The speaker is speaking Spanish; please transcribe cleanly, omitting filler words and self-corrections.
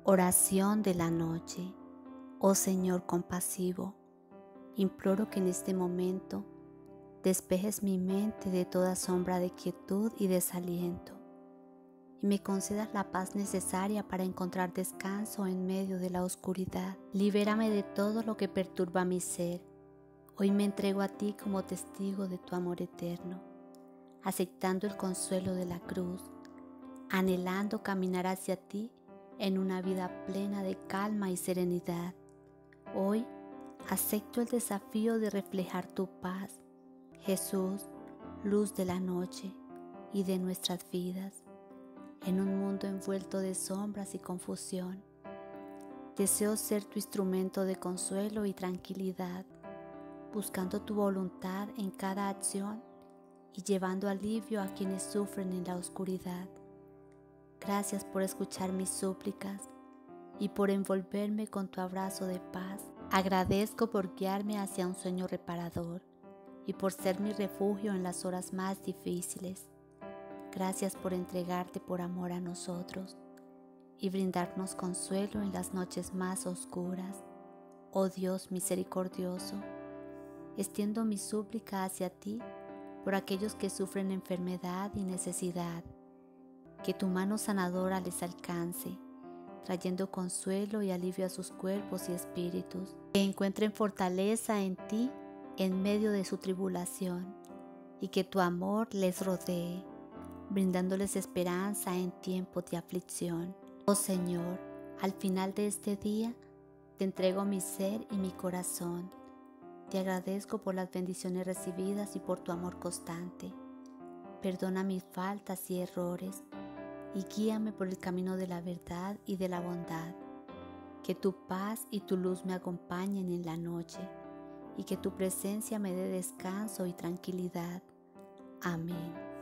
Oración de la noche. Oh Señor compasivo, imploro que en este momento despejes mi mente de toda sombra de quietud y desaliento y me concedas la paz necesaria para encontrar descanso en medio de la oscuridad. Libérame de todo lo que perturba mi ser. Hoy me entrego a ti como testigo de tu amor eterno, aceptando el consuelo de la cruz, anhelando caminar hacia ti en una vida plena de calma y serenidad. Hoy acepto el desafío de reflejar tu paz, Jesús, luz de la noche y de nuestras vidas, en un mundo envuelto de sombras y confusión. Deseo ser tu instrumento de consuelo y tranquilidad, buscando tu voluntad en cada acción y llevando alivio a quienes sufren en la oscuridad. Gracias por escuchar mis súplicas y por envolverme con tu abrazo de paz. Agradezco por guiarme hacia un sueño reparador y por ser mi refugio en las horas más difíciles. Gracias por entregarte por amor a nosotros y brindarnos consuelo en las noches más oscuras. Oh Dios misericordioso, extiendo mi súplica hacia ti por aquellos que sufren enfermedad y necesidad. Que tu mano sanadora les alcance, trayendo consuelo y alivio a sus cuerpos y espíritus. Que encuentren fortaleza en ti en medio de su tribulación y que tu amor les rodee, brindándoles esperanza en tiempos de aflicción. Oh Señor, al final de este día te entrego mi ser y mi corazón. Te agradezco por las bendiciones recibidas y por tu amor constante. Perdona mis faltas y errores y guíame por el camino de la verdad y de la bondad. Que tu paz y tu luz me acompañen en la noche y que tu presencia me dé descanso y tranquilidad. Amén.